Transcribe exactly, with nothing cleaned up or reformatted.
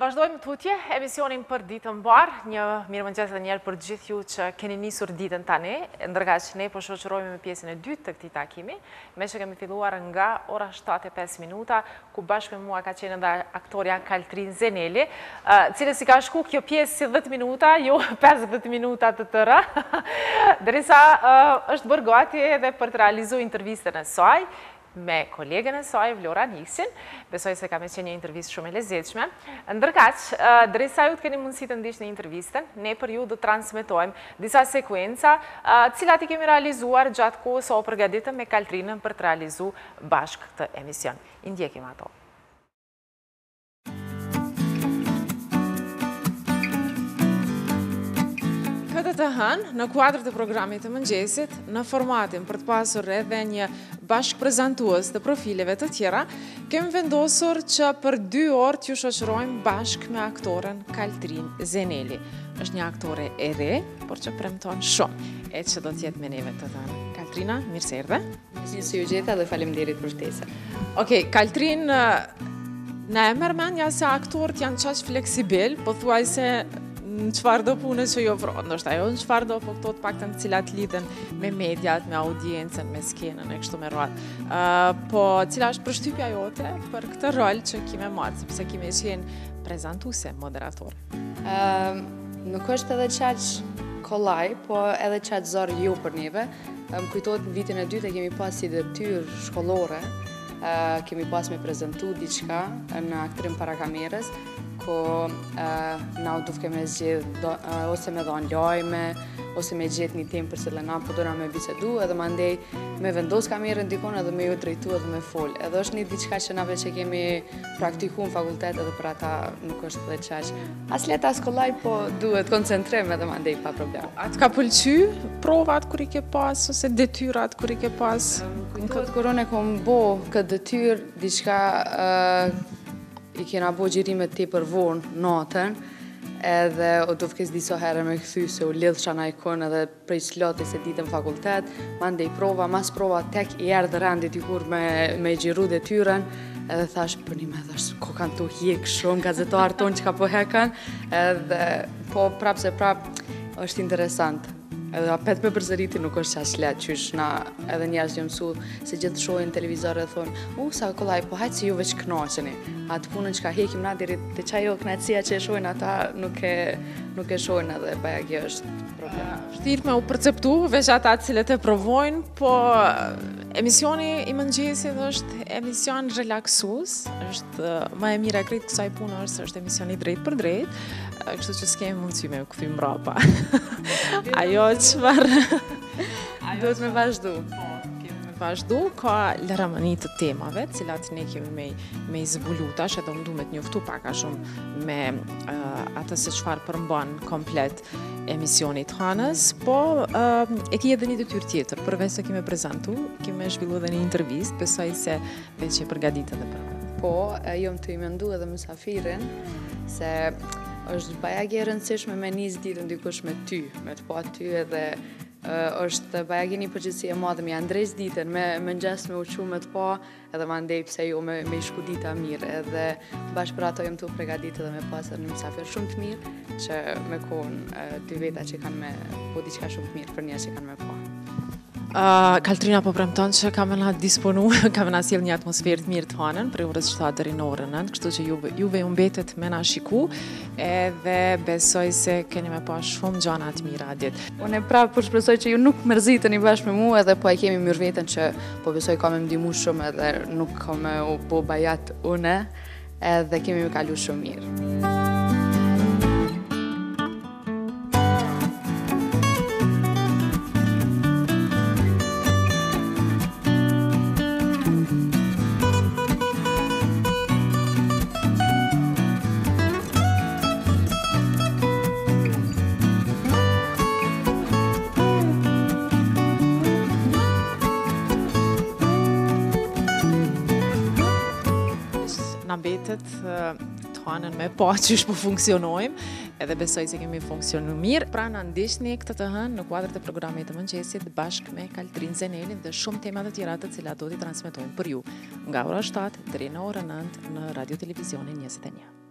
Vazhdojmë tutje, emisionin për ditën mbar, një mirëmëngjes edhe njerë për gjithë ju që keni nisur ditën tani, ndërka që ne po shoqërojmë me pjesën e dytë të këtij takimi, me që kemi filluar nga ora shtatë e pesë minuta, ku bashkë me mua ka qenë edhe aktoria Kaltrin Zeneli, cilës si ka shku kjo pjesë si dhjetë minuta, jo pesëdhjetë minuta të tëra, derisa është bërë gati edhe për të realizuar intervistën e saj, me kolegën e saj, Vlora Niksin, besoj se ka me qenë një intervjist shumë e lezetshme. Ndërkaq, derisa ju të keni mundësi të ndiqni intervistën, ne për ju do të transmetojmë disa sekuenca, cilat i kemi realizuar gjatë kohës o përgatitëm me Kaltrinën për të realizuar bashkë këtë emision. I ndjekim ato. Këtë të hënë, në kuadrë të programit të mëngjesit, në formatin për të pasur edhe një bashkë prezentues të profileve të tjera, kemi vendosur që për dy orë t'ju shoqërojmë bashkë me aktoren Kaltrin Zeneli. Është një aktore e re, por që premton shumë, e që do t'jetë me neve të hënë. Kaltrina, mirë se erdhe. Mirë se ju gjeta dhe faleminderit për ftesën. Okej, Kaltrin, na e merr mendja se aktorët janë qaq fleksibil, po thuaj se në qëfar do punë që jo vronë, nështë ajo në qëfar do, po këto të pak të në cilat lidhen me mediat, me audiencen, me skenën e kështu me rratë. Po cila është përshtypja jote për këtë rol që kime marë, sepse kime qenë prezentuse, moderator? Nuk është edhe qaq kollaj, po edhe qaq zorë jo për neve. Më kujtojtë në vitin e dytë e kemi pas si detyrë shkollore, kemi pas me prezentu diçka në aktrim para kamerës, ko na u dufke me zgjedh ose me dhonë lojme, ose me gjithë një temë për cilë na po dona me bisedu, edhe ma ndej me vendos kamerën dikon edhe me ju drejtu edhe me fol. Edhe është një diçka që nave që kemi praktiku në fakultet edhe për ata nuk është dhe qaq. As leta as kollaj, po duhet koncentrim edhe ma ndej pa problem. A të ka pëlqy provat kër i ke pas, ose detyrat kër i ke pas? Kujtohet kur unë e kom bo këtë detyr, diçka i kena bo gjirimet te për vonë natën, edhe o do fkes diso herë me këthy se u lidhë qana i kon edhe prej qlati se ditën fakultet, ma ndej prova, mas prova tek i erdë rendit i kur me, me gjiru dhe tyren, edhe thash, për një me thash, ko kanë të hjek shumë, gazetarë tonë që ka po hekan, edhe po prap se prap është interesant. Edhe apet me përzëriti nuk është qaq let, qysh na edhe njerës që mësu se gjithë shojnë televizor dhe thonë u, sa kollaj, po hajtë si ju veç knaqeni. Atë punën që ka hekim na diri të qaj jo knaqësia që e shojnë ata nuk e, nuk e shojnë edhe baja kjo është problem. Shtirë me u perceptu, veç ata cilët e provojnë, po emisioni i mëngjesit është emision relaksus, është ma e mira e krejtë kësaj punë është është emisioni drejt për drejt, kështu që s'kemi mundësi me u këthy mrapa. Ajo qëfar... Duhet me vazhdu. Kemi me vazhdu, ka lëramëni të temave, cilat ne kemi me, me izbuluta, që do më du me të njoftu paka shumë me uh, atës se qëfar përmban komplet emisionit hanës, po uh, e ki edhe një detyrë tjetër, përveç se kemi prezentu, kemi zhvillu edhe një intervist, besoj se veç e përgaditë edhe për. Po, jom të i mendu edhe mësafirin, se është bajagi e rëndësishme me njës ditën dikush me ty, me të pa ty edhe uh, është bajagi një përgjithsi e madhe me andrejs ditën, me, me ngjes me uqu me të pa, edhe ma ndej pse jo me, me shku dita mirë, edhe bashkë për ato jem të pregadit edhe me pasër një mësafir shumë të mirë, që me konë uh, dy veta që kanë me po diqka shumë të mirë për një që kanë me pa. Uh, Kaltrina po premton që kam e nga disponu, kam e nga sjell një atmosferë të mirë të hanën, për orës shtatë deri në orën nëntë, kështu që juve, juve u mbetet me na shiku, edhe besoj se keni me pa shumë gjana të mira atjet. Unë e prapë për shpresoj që ju nuk mërzitën i bashkë me mu, edhe po e kemi mirë vetën që po besoj ka me mdimu shumë edhe nuk ka me u po bajat une, edhe kemi me kalu shumë mirë. Mbetet të hanën me pa qysh po funksionojmë, edhe besoj se kemi funksionu mirë. Pra në ndishni këtë të hënë në kuadrët e programit të mëngjesit bashkë me Kaltrin Zenelin dhe shumë temat të tjera të cilat do t'i transmetojmë për ju nga ora shtatë deri në orën nëntë në Radio Televizionin njëzet e një.